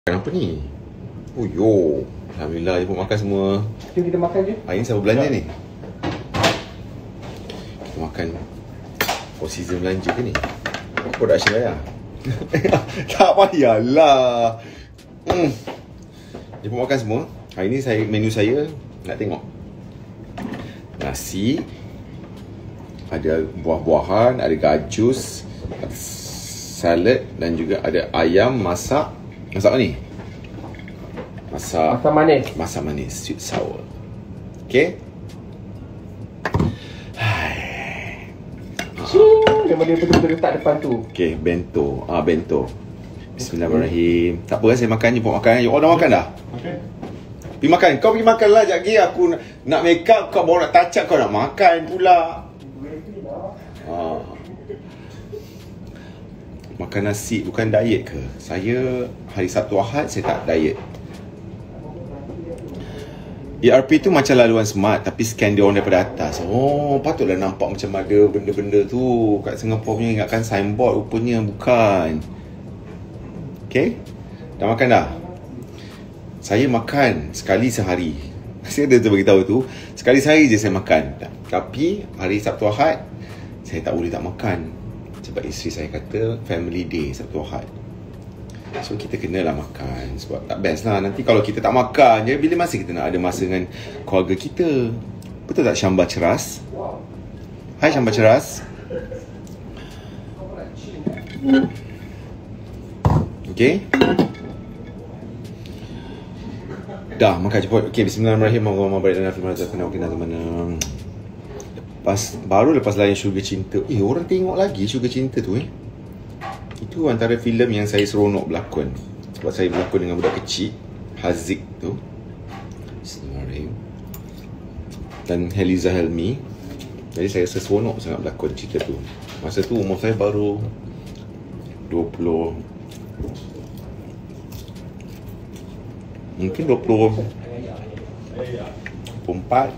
Apa ni? Oh yo, alhamdulillah dia pun makan semua. Jom kita makan je. Hari ni siapa belanja ni? Kita makan. Oh, season belanja ke ni? Production bayar? Tak payahlah. Dia pun makan semua. Hari ni menu saya nak tengok. Nasi, ada buah-buahan, ada gajus, ada salad dan juga ada ayam masak. Masak apa ni? Masak manis. Masak manis, sweet sour. Okay? Memang dia betul-betul letak depan tu. Okay, bento. Bento. Bismillahirrahmanirrahim. Tak apa kan saya makan je, pun makan. You all dah makan dah? Makan. Pergi makan. Kau pergi makan lah. Sekejap lagi aku nak make up, kau baru nak touch up, kau nak makan pula. Makan nasi bukan diet ke? Saya hari Sabtu Ahad saya tak diet. ERP tu macam laluan smart, tapi scan dia orang daripada atas. Oh, patutlah nampak macam ada benda-benda tu. Kat Singapore punya ingatkan signboard, rupanya bukan. Okay? Dah makan dah? Saya makan sekali sehari. Saya dah beritahu tu, sekali sehari je saya makan. Tapi hari Sabtu Ahad saya tak boleh tak makan. Sebab isteri saya kata family day Sabtu Ahad. So kita kenalah makan. Sebab tak best lah nanti kalau kita tak makan je, bila masa kita nak ada masa dengan keluarga kita. Betul tak Syamba Ceras? Hai Syamba Ceras. Okay. Dah makan cepet. Okay, bismillahirrahmanirrahim. Baru lepas layan Syurga Cinta. Orang tengok lagi Syurga Cinta tu Itu antara filem yang saya seronok berlakon. Sebab saya berlakon dengan budak kecil Haziq tu. Bismillahirrahmanirrahim. Dan Heliza Helmi. Jadi saya rasa seronok sangat berlakon cerita tu. Masa tu umur saya baru 20, mungkin 24.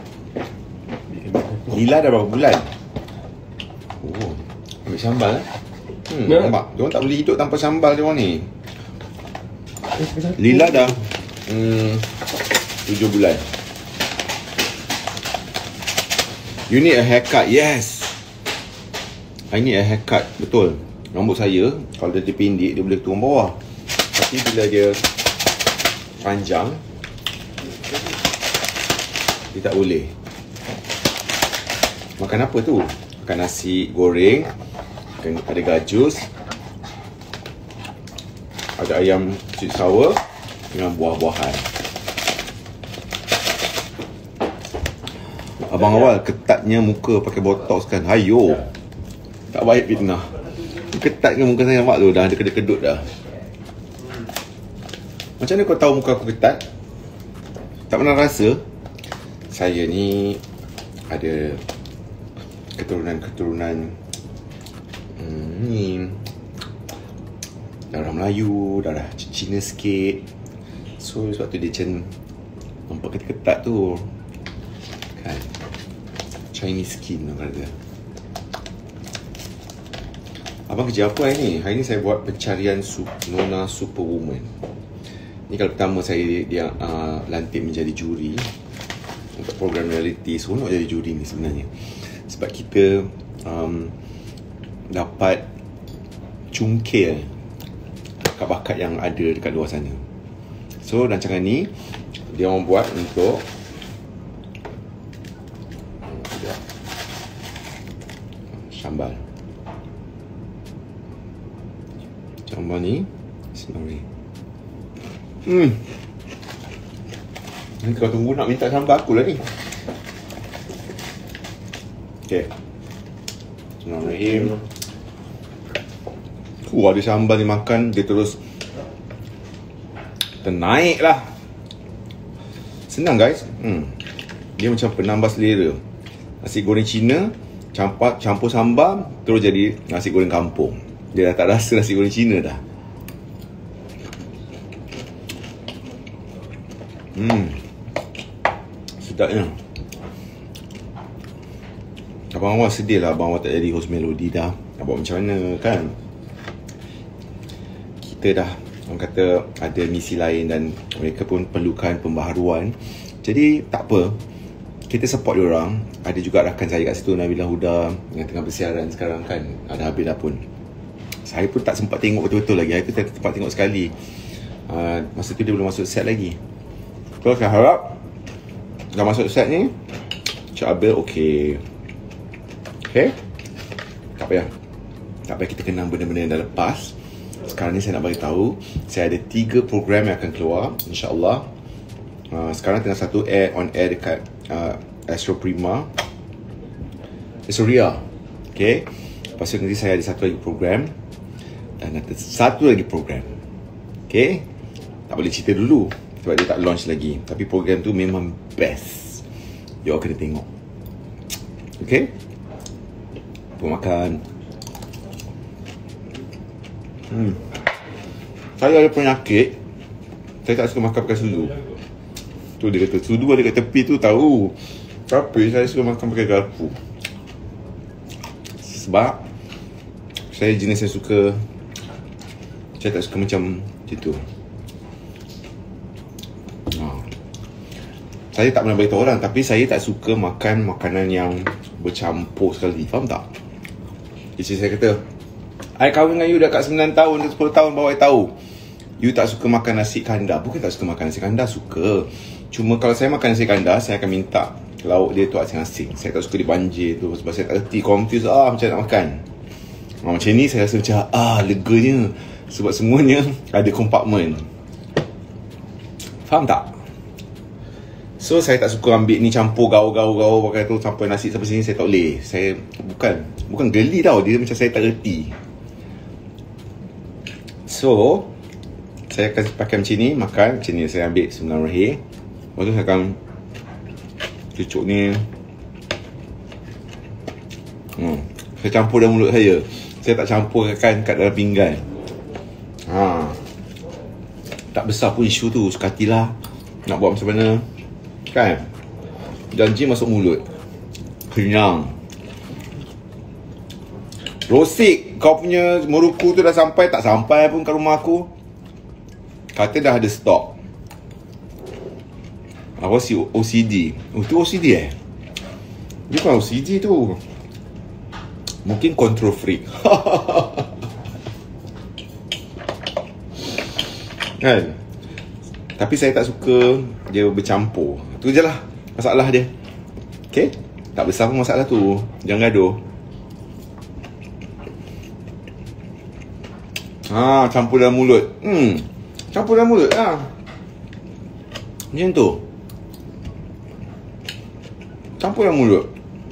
Lila dah berapa bulan? Oh, ambil sambal nampak? Diorang tak boleh hidup tanpa sambal diorang ni. Lila dah 7 bulan. You need a haircut. Yes, I need a haircut. Betul. Rambut saya kalau dia pendek dia boleh turun bawah. Tapi bila dia panjang dia tak boleh. Makan apa tu? Makan nasi goreng, ada gajus, ada ayam sweet sour dengan buah-buahan. Abang awal ketatnya muka pakai botox kan? Hayo, tak baik fitnah. Ketatnya muka saya, nampak tu dah ada kedut-kedut dah. Macam mana kau tahu muka aku ketat? Tak pernah rasa? Saya ni ada keturunan ni darah Melayu, darah Cina sikit. So sebab tu dia macam nampak ketat-ketat tu kan. Chinese skin orang kata. Abang kerja apa hari ni? Hari ni saya buat pencarian Nona Superwoman. Ni kali pertama saya dia lantik menjadi juri untuk program reality. Seronok jadi juri ni sebenarnya. Sebab kita dapat cungkil bakat-bakat yang ada dekat luar sana. So rancangan ni dia orang buat untuk sambal. Sambal ni sebenarnya nanti kau tunggu nak minta sambal aku lah ni. Okay. Bismillahirrahmanirrahim. Ada sambal ni makan, dia terus ternaik lah. Senang guys. Dia macam penambah selera. Nasi goreng Cina campur sambal, terus jadi nasi goreng kampung. Dia dah tak rasa nasi goreng Cina dah. Sedapnya. Abang awal sedih lah abang awal tak jadi host Melody dah. Nak buat macam mana kan? Kita dah orang kata ada misi lain dan mereka pun perlukan pembaharuan. Jadi tak apa, kita support diorang. Ada juga rakan saya kat situ, Nabila Huda, yang tengah bersiaran sekarang kan. Ada habis dah pun. Saya pun tak sempat tengok betul-betul lagi. Hari tu saya sempat tengok sekali. Masa tu dia belum masuk set lagi. So saya harap dah masuk set ni, Cik Abel okey. Okay? Tak payah. Tak payah kita kenang benda-benda yang dah lepas. Sekarang ni saya nak bagi tahu, saya ada 3 program yang akan keluar, insya-Allah. Sekarang tengah satu on air dekat Astro Prima, Suria. Okay. Lepas tu nanti saya ada satu lagi program dan ada satu lagi program. Okay. Tak boleh cerita dulu sebab dia tak launch lagi. Tapi program tu memang best. You all kena tengok. Okay. Buat makan. Saya ada penyakit, saya tak suka makan pakai sudu. Tu dia kata, sudu ada kat tepi tu tahu. Tapi saya suka makan pakai garpu. Sebab saya jenis yang suka, saya tak suka macam tu. Saya tak pernah beritahu orang, tapi saya tak suka makan makanan yang bercampur sekali. Faham tak? Isteri saya kata, I kahwin dengan you dah kat 9 tahun, 10 tahun baru I tahu you tak suka makan nasi kandar. Bukan tak suka makan nasi kandar, suka. Cuma kalau saya makan nasi kandar, saya akan minta lauk dia tu asing-asing. Saya tak suka dibanjir tu sebab saya tak reti, confused macam nak makan. Macam ni saya rasa macam leganya sebab semuanya ada kompartmen. Faham tak? So saya tak suka ambil ni campur gaul pakai tu sampai nasi sampai sini, saya tak boleh. Saya bukan geli tau, dia macam saya tak reti. So saya akan pakai macam ni, makan macam ni. Saya ambil Bismillahirrahmanirrahim. Lepas tu saya akan cucuk ni. Saya campur dalam mulut saya. Saya tak campurkan kat dalam pinggan. Tak besar pun isu tu, suka hatilah nak buat macam mana kan. Janji masuk mulut, kenyang. Rosik, kau punya muruku tu dah sampai. Tak sampai pun kat rumah aku. Kata dah ada stok. Apa si OCD? Tu OCD Dia bukan OCD tu. Mungkin control freak. Kan? Tapi saya tak suka dia bercampur. Tu je lah masalah dia. Okay? Tak besar pun masalah tu. Jangan gaduh. Campur dalam mulut. Campur dalam mulut lah. Macam tu. Campur dalam mulut.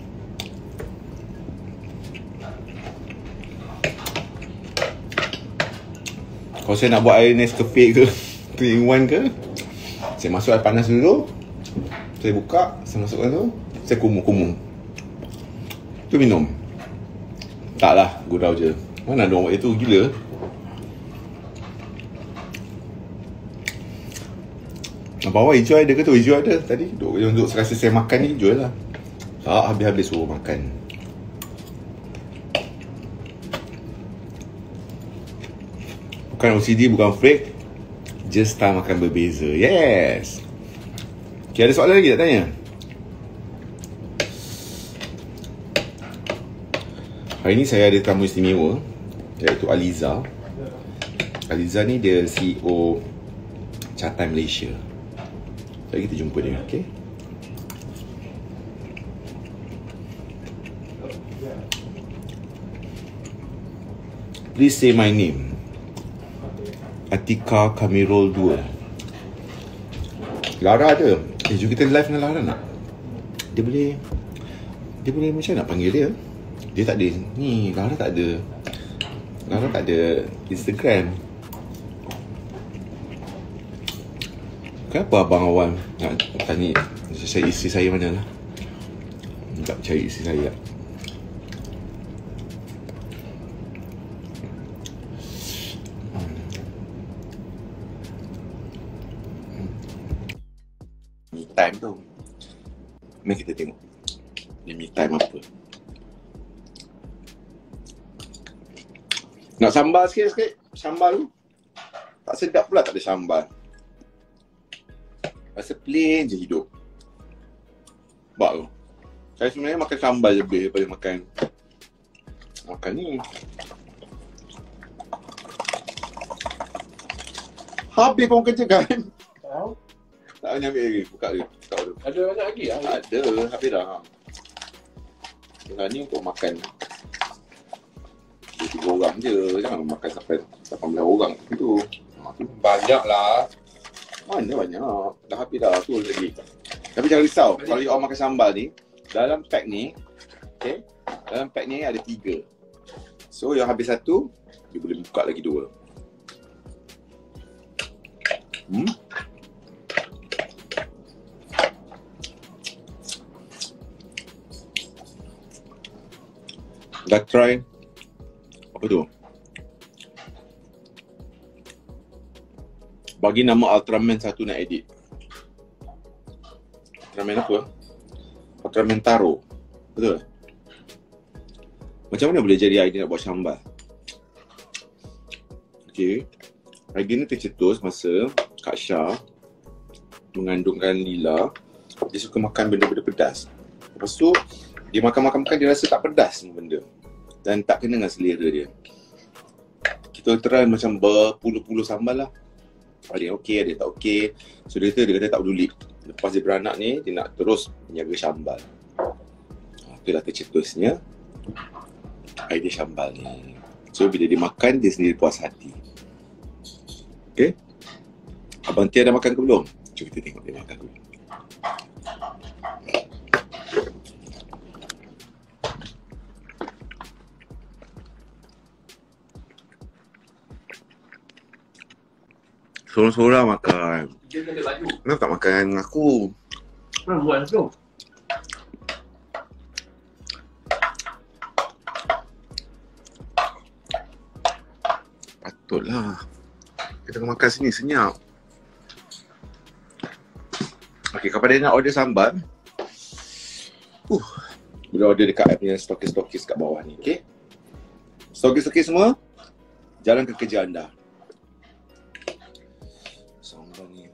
Kalau saya nak buat air Nescafe ke 3-in-1 ke, saya masuk air panas dulu, saya buka, saya masukkan tu, saya kumur-kumur, tu minum. Taklah, gurau je. Mana ada orang buat itu, gila. Bawa hijau ada ke tu? Hijau ada tadi. Untuk rasa saya makan ni hijau lah. Habis-habis suruh makan. Bukan OCD, bukan fake. Just style makan berbeza. Yes. Okay, ada soalan lagi tak tanya? Hari ni saya ada tamu istimewa, iaitu Aliza. Aliza ni dia CEO Catai Malaysia. Jadi kita jumpa dia, okay? Please say my name. Atika Kamirul 2. Lara ada. Jom kita live dengan Lara nak? Dia boleh macam nak panggil dia? Dia tak ada. Ni, Lara tak ada. Lara tak ada Instagram. Kenapa Abang Awan nak tanya saya isteri saya mana lah? Tak cari isteri saya. Me time tu. Mari kita tengok dia me time apa. Nak sambal sikit-sikit. Sambal tu Tak sedap pula tak ada sambal. Rasa plain je hidup. Sebab tu saya sebenarnya makan sambal lebih daripada makan ni. Habis kau kerja kan? Tahu? Tak banyak ambil lagi. Buka dia. Ada banyak lagi lah. Ada. Habis dah. Tinggal ni untuk makan 3 orang je. Jangan makan sampai 18 orang tu. Banyak lah. Mana banyak. Dah habis dah. Tu lagi. Tapi jangan risau. Kalau you orang makan sambal ni, dalam pack ni, okay, dalam pack ni ada 3. So, yang habis 1, you boleh buka lagi 2. Dah try apa tu? Bagi nama Ultraman 1 nak edit. Ultraman apa? Ultraman Taro. Betul? Macam mana boleh jadi idea nak buat sambal? Okay, idea ni tercetus masa Kak Syah mengandungkan Lila. Dia suka makan benda-benda pedas. Lepas tu dia makan dia rasa tak pedas ni benda. Dan tak kena dengan selera dia. Kita try macam berpuluh-puluh sambal lah. Ada yang okey, ada yang tak okey. So dia kata tak peduli. Lepas dia beranak ni, dia nak terus menjaga sambal. Itulah tercetusnya idea sambal ni. So bila dia makan, dia sendiri puas hati. Okay? Abang Tia dah makan ke belum? Cuba kita tengok dia makan dulu. Sorang-sorang makan. Dia ada baju. Kenapa tak makan dengan aku? Buat tu. Patutlah. Kita tengah makan sini senyap. Okey, kepada yang nak order sambal, boleh order dekat app punya stokis-stokis kat bawah ni, okey? Stokis-stokis semua, jalan ke kerja anda. Sambal ni.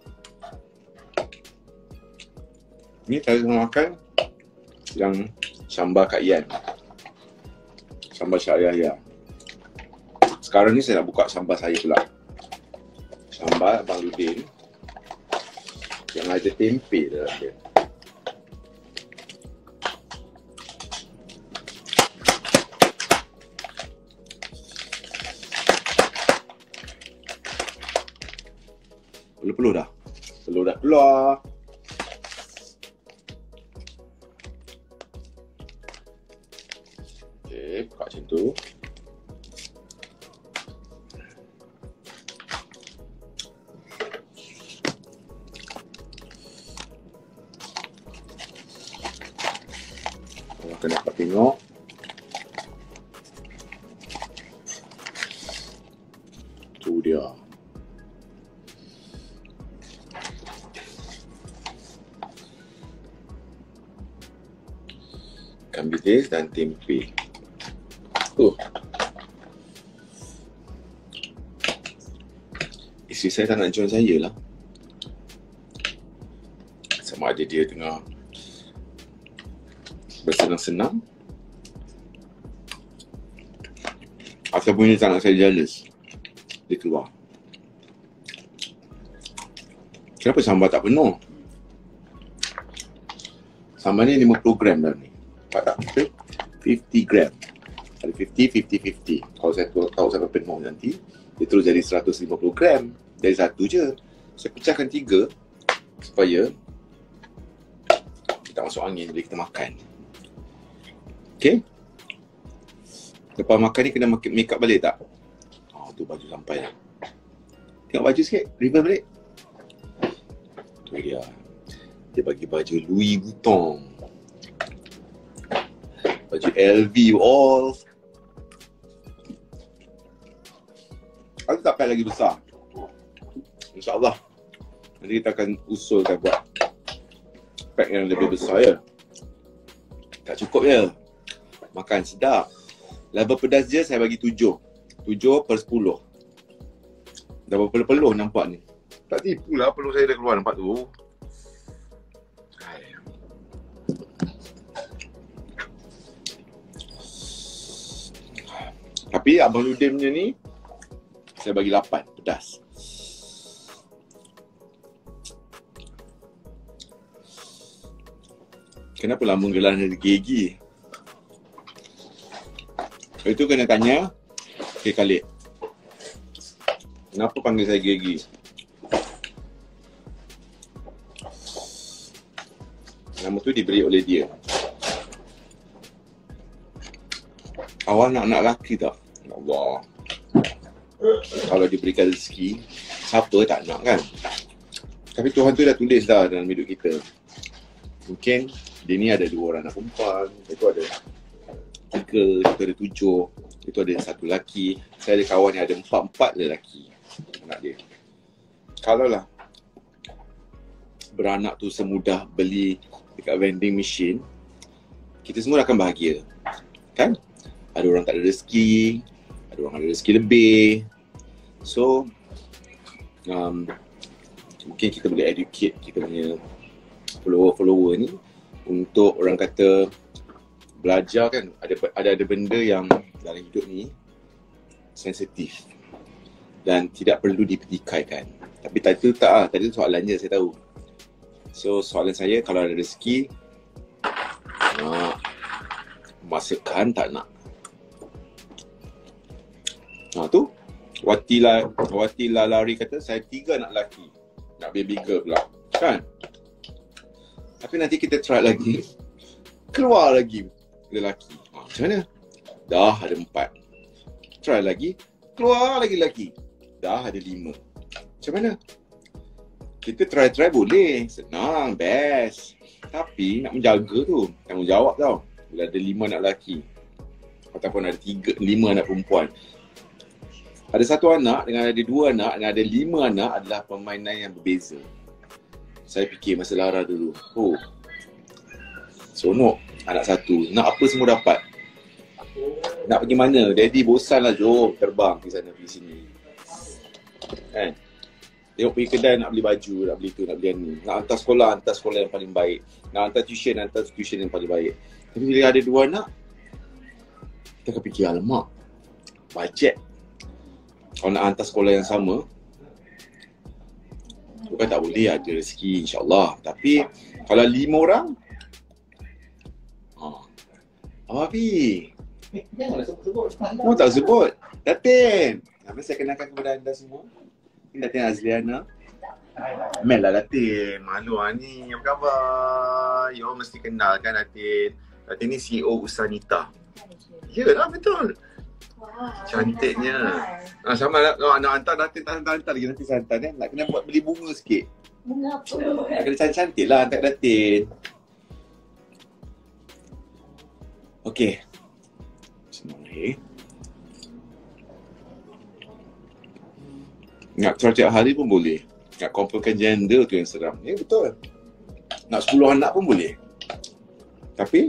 Ni saya tengah makan yang sambal Kak Ian. Sambal Syariah. Sekarang ni saya nak buka sambal saya pula. Sambal Abang Ludin yang ada tempe dalam dia. Pelur-pelur dah. Pelur dah keluar. Okey, buka macam tu. Kalau kena dapat tengok. Tu dia. Ikan bilis dan tempe. Isteri saya tak nak join saya lah. Sama ada dia tengah bersenang-senang ataupun dia tak nak saya jealous. Dia keluar. Kenapa sambal tak penuh? Sambal ni 50 gram dalam ni. Nampak tak? 50 gram. Ada 50. Kalau saya tahu sampai penuh nanti, dia terus jadi 150 gram. Dari satu je. Saya pecahkan 3 supaya kita masuk angin bila kita makan. Okay? Lepas makan ni kena make up balik tak? Oh, tu baju sampai. Tengok baju sikit. Reverse balik. Tu dia. Dia bagi baju Louis Vuitton. Baju LV all. Aku tak pack lagi besar. InsyaAllah nanti kita akan usulkan buat pack yang lebih besar ya. Tak cukup ya. Makan sedap. Level pedas je saya bagi 7 per 10. Dah berpeluh-peluh nampak ni. Tak tipu lah, peluh saya dah keluar nampak tu. Tapi Abang Ludin punya ni saya bagi 8, pedas. Kenapa lambung gelang ada gigi? Itu kena tanya Cik Khalid. Kenapa panggil saya gigi? Nama tu diberi oleh dia. Awal nak anak lelaki tak? Ya Allah. Kalau diberikan rezeki, siapa tak nak kan? Tapi Tuhan tu dah tulis dah dalam hidup kita. Mungkin dia ni ada 2 orang anak perempuan, itu ada 3, itu ada 7, itu ada 1 lelaki. Saya ada kawan yang ada 4 lelaki anak dia. Kalau lah beranak tu semudah beli dekat vending machine, kita semua akan bahagia, kan? Ada orang tak ada rezeki, ada orang ada rezeki lebih. So mungkin kita boleh educate kita punya follower ni untuk orang kata belajar kan. Ada benda yang dalam hidup ni sensitif dan tidak perlu dipertikaikan. Tapi tadi tu soalannya saya tahu. So soalan saya, kalau ada rezeki nak masukkan tak nak? Tu Wati lari kata saya 3 anak lelaki, nak baby girl pula kan. Tapi nanti kita try lagi, keluar lagi lelaki. Macam mana? Dah ada 4. Try lagi, keluar lagi lelaki. Dah ada 5. Macam mana? Kita try boleh, senang, best. Tapi nak menjaga tu tanggungjawab tau. Bila ada 5 anak lelaki ataupun ada 5 anak perempuan. Ada 1 anak dengan ada 2 anak dengan ada 5 anak adalah permainan yang berbeza. Saya fikir masa Lara dulu, seronok anak 1, nak apa semua dapat. Nak pergi mana? Daddy bosan lah, jom terbang pergi sana pergi sini. Kan? Tengok pergi kedai nak beli baju, nak beli tu, nak beli ni. Nak hantar sekolah yang paling baik. Nak hantar tuition yang paling baik. Tapi bila ada 2 anak, kita akan fikir, alamak, bajet. Kalau nak hantar sekolah yang sama, bukan tak boleh, ada rezeki insyaAllah. Tapi kalau 5 orang, Abang Afi, Janganlah sebut-sebut. kamu tak sebut Datin. Apa saya kenalkan kepada anda semua, ini Datin Azliana. Mel lah Datin, malu lah ni, apa khabar? You all mesti kenal kan Datin. Datin ni CEO Usanita. Yalah betul. Cantiknya. Sama lah, nak hantar Datin, tak hantar lagi, nanti saya hantar. Nak kena buat beli bunga sikit. Bunga apa? Nak kena cantik-cantik lah hantar Datin. Okey. Bismillahirrahmanirrahim. Nak try tiap hari pun boleh. Nak confirmkan gender tu yang seram. Ya betul. Nak 10 anak pun boleh. Tapi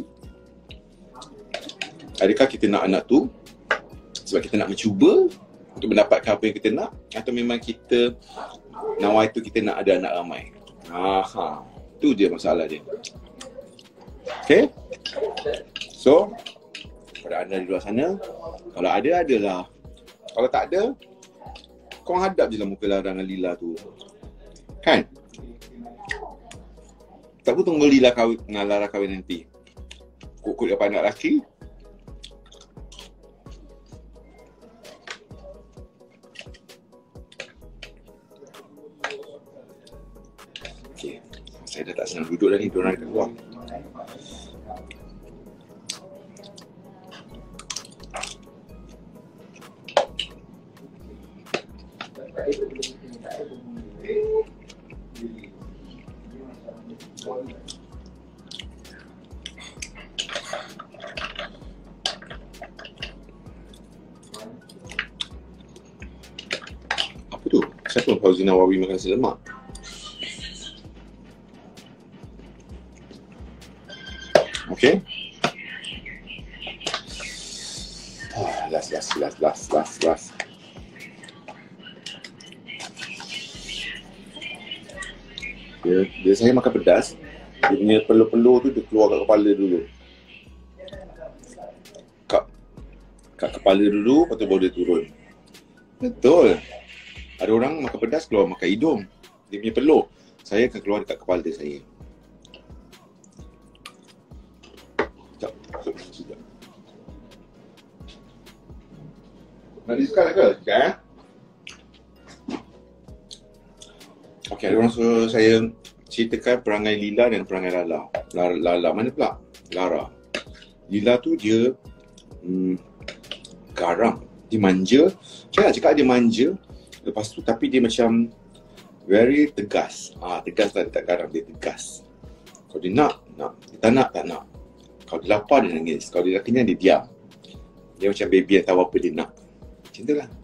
adakah kita nak anak tu sebab kita nak mencuba untuk mendapatkan apa yang kita nak, atau memang kita nawai tu kita nak ada anak ramai? Tu je masalah dia. Okay? So, pada anda di luar sana, kalau ada, adalah. Kalau tak ada, kau hadap je lah muka Lara dengan Lila tu. Kan? Tak pun tunggu Lila kahwin dengan Lara kahwin nanti. Kut-kut dapat anak lelaki. Okay. Saya dah tak senang duduk dah ni, diorang dah keluar. Apa tu? Siapa Fauzi Nawawi makan nasi lemak? Okay. Last. Dia saya makan pedas, dia punya peluh-peluh tu dia keluar kat kepala dulu. Kat kepala dulu, lepas tu baru dia turun. Betul. Ada orang makan pedas keluar makan hidung. Dia punya peluh. Saya akan keluar dekat kepala saya. Sekejap. Nak disekal ke? Sekejap. Okey, ada orang suruh saya ceritakan perangai Lila dan perangai Lala. Lala mana pula? Lara. Lila tu dia garang. Dia manja. Saya nak cakap dia manja. Lepas tu tapi dia macam very tegas. Tegas lah, dia tak garang, dia tegas. Kalau dia nak. Dia tak nak. Kalau dia lapar, dia nangis. Kalau dia dah kenyang, dia diam. Dia macam baby yang tahu apa dia nak. Macam tu lah.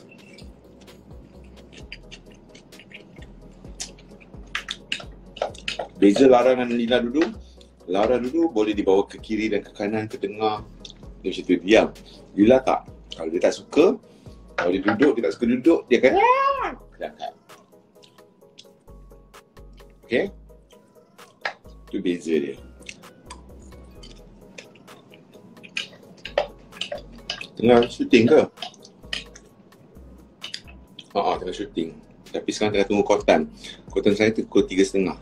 Beza Lara dan Lila dulu. Lara dulu boleh dibawa ke kiri dan ke kanan, ke tengah. Dia macam tu, diam. Lila tak. Kalau dia tak suka, kalau dia duduk, dia tak suka duduk, dia akan angkat. Okay? Itu beza dia. Tengah syuting ke? Tengah syuting. Tapi sekarang tengah tunggu kotan. Kotan saya tu pukul 3.30.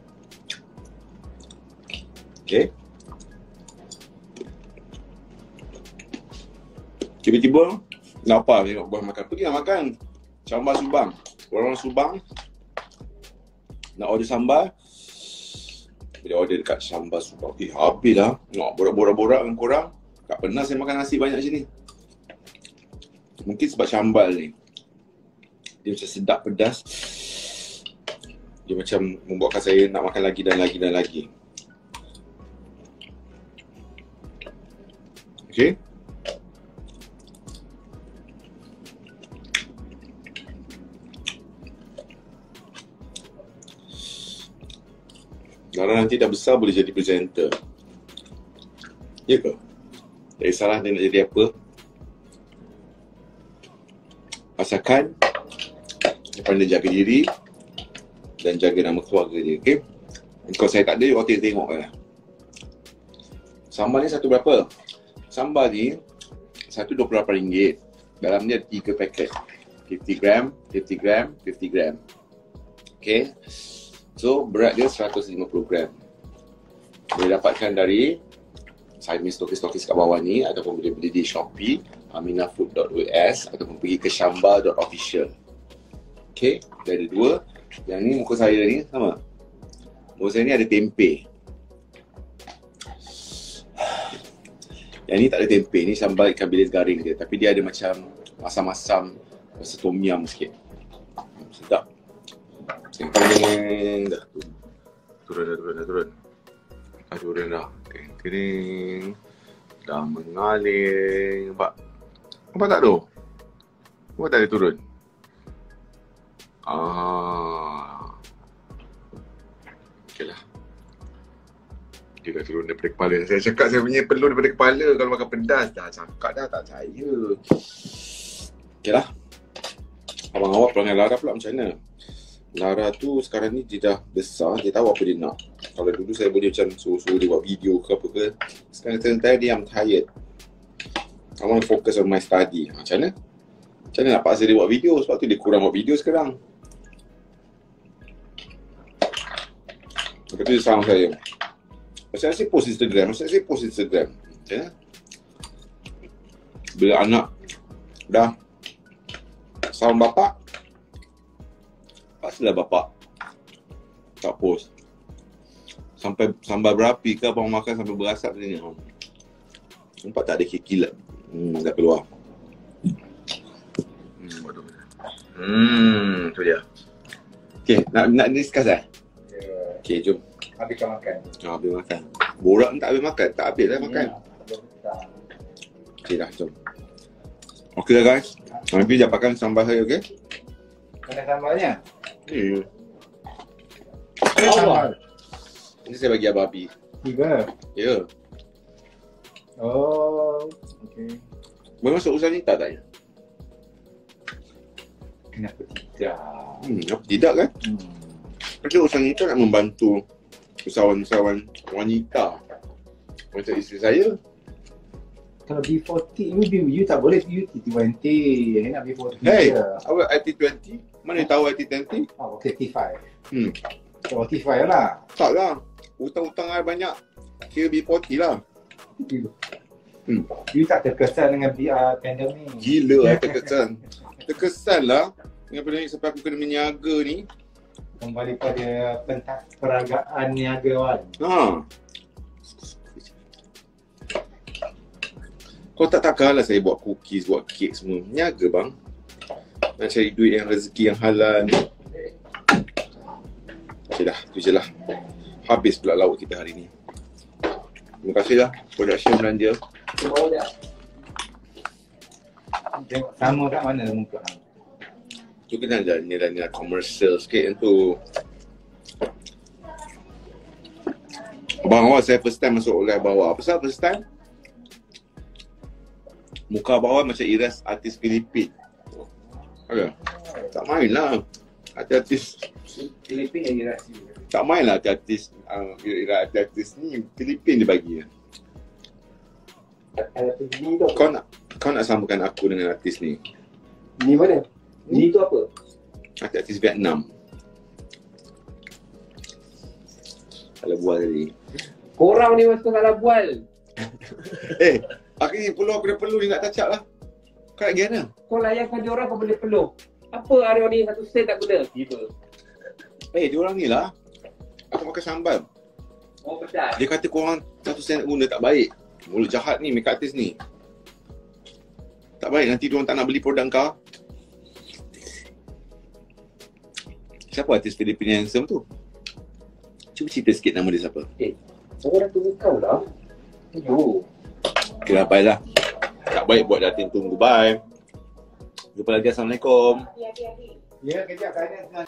Okay? Tiba-tiba lapar tengok buah makan. Pergilah makan sambal Subang. Orang Subang nak order sambal, dia order dekat sambal Subang. Habis lah. Nak borak-borak dengan korang. Tak pernah saya makan nasi banyak macam ni. Mungkin sebab sambal ni. Dia macam sedap, pedas. Dia macam membuatkan saya nak makan lagi dan lagi dan lagi. Okay? Lara nanti dah besar boleh jadi presenter. Ya ke? Tak kisahlah dia nak jadi apa. Asalkan dia pandai jaga diri dan jaga nama keluarga dia. Okay? Kalau saya tak ada, awak tengok lah. Sambal ni satu berapa? Sambal ni satu RM28. Dalam ni ada 3 paket. 50 gram, 50 gram, 50 gram. Okay? So, berat dia 150 gram. Boleh dapatkan dari saya punya stokis-stokis kat bawah ni, ataupun boleh beli di Shopee, aminafood.us, ataupun pergi ke shamba.official. Okay, dia ada 2. Yang ni muka saya ni sama. Muka saya ni ada tempe. Yang ni tak ada tempe, ni sambal ikan bilis garing dia. Tapi dia ada macam masam-masam, rasa tom yum sikit. Sedap. Kering dah. Turun. Turun dah. Kering. Dah mengalir. Nampak tak tu? Nampak tak dia turun? Okey lah. Dia dah turun daripada kepala. Saya cakap saya punya peluh daripada kepala kalau makan pedas. Dah cakap dah, tak percaya. Okey lah. Abang awak perangai Lara pula macam mana? Lara tu sekarang ni dia dah besar, dia tahu apa dia nak. Kalau dulu saya boleh macam suruh dia buat video ke apa ke. Sekarang dia I'm tired. I want to focus on my study. Macam mana? Macam mana nak paksa dia buat video? Sebab tu dia kurang buat video sekarang. Lepas tu dia salam saya. Macam saya post Instagram, Macam mana? Bila anak dah salam bapak, pastilah bapak tak post. Sampai sambal berapi ke abang makan sampai berasap ni. Nampak tak ada kilat? Dah keluar. Tu dia. Okay, nak discuss eh? Ya. Okay, jom. Habiskan makan. Habis makan. Borak tak habis makan? Tak habis lah makan. Okay dah, jom. Okay lah guys. Nanti dapatkan sambal saya, okay? Mana sambalnya? Ya. Sambal. Ini saya bagi Abang Abi. 3. Ya. Oh, okey. Boleh masuk usaha ni tak tanya? Kenapa tidak? Kenapa tidak kan? Tapi usaha ni tu nak membantu usahawan-usahawan wanita macam isteri saya. Kalau B40, you tak boleh, you T20. Yang nak B40 Hey, je. awak IT20? Mana tahu IT20? Oh, okay, T5. Hmm, Oh, T5 lah. tak lah. Hutang-hutang I banyak. Kira B40 lah. You tak terkesan dengan pandemik. Gila I terkesan. Terkesan lah dengan pandemik sampai aku kena menyaga ni. Kembali pada peragaan niagawan. Ha. Kau tak takkan lah saya buat cookies, buat kek semua. Niaga bang. Nak cari duit yang rezeki yang halal ni. Okay dah, tu je lah. Habis pula lauk kita hari ni. Terima kasih lah production belanja. Tengok sama kat mana muka hang. Tu kena ada nilai-nilai komersial sikit yang tu. Abang awak saya first time masuk oleh bawah. Apa sebab first time? Muka bawah macam iras artis Filipin. Ada? Tak main lah. Artis Filipin yang dirasi. tak main lah artis artis ni Filipin dia bagi. Ni tu. Kau nak samakan aku dengan artis ni. Ni mana? Ni tu apa? Artis Vietnam. Kalau buat tadi. Korang ni masuk salah bual. Akhirnya peluh aku dah perlu dia nak touch up lah. Kau nak pergi mana? Kau layankan dia orang kau boleh peluk. Apa hari ni satu sen tak guna? Tiba. Dia orang ni lah. Aku makan sambal. Oh pedas. Dia kata korang satu sen nak guna tak baik. Mulut jahat ni makeup artist ni. Tak baik nanti diorang tak nak beli produk kau. Siapa artis Filipin yang handsome tu? Cuba cerita sikit nama dia siapa. Orang tunggu kau lah. Aduh. Okay lah, bye lah. Tak baik buat datin tunggu. Bye. Jumpa lagi. Assalamualaikum. Ya, kejap keadaan